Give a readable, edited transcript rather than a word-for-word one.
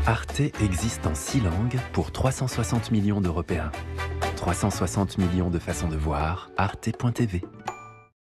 Arte existe en 6 langues pour 360 millions d'Européens. 360 millions de façons de voir, arte.tv.